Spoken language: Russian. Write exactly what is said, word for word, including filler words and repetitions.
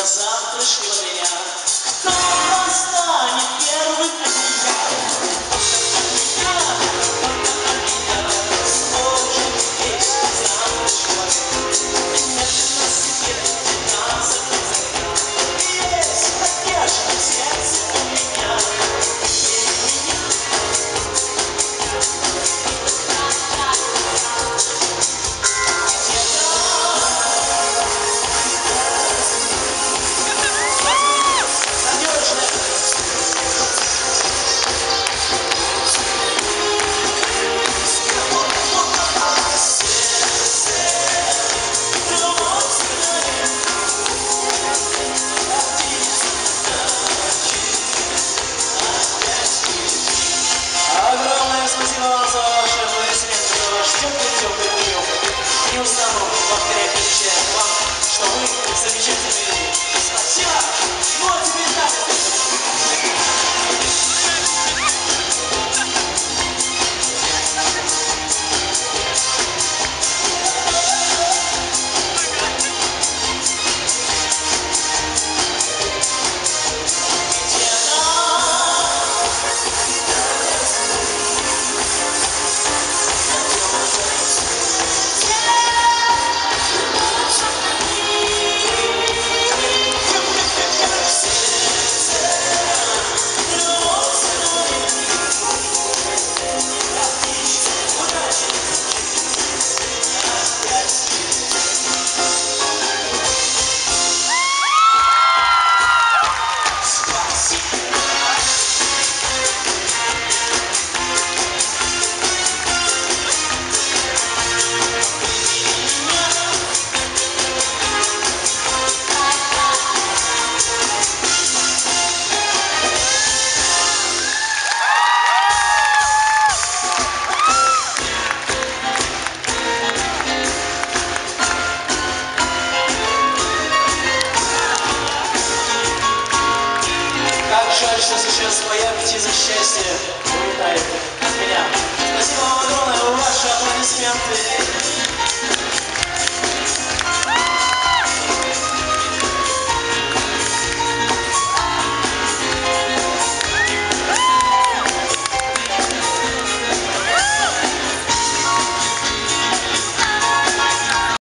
на завтрашнего меня. Кто станет первым от меня? Спасибо вам за ваши аплодисменты, за ваш теплый-теплый прием. Не устану повторять, отвечая вам, что вы замечательные люди. Спасибо! Ну а теперь так. Жаль, что сейчас моя птица счастья улетает от меня. Спасибо вам огромное, ваши аплодисменты.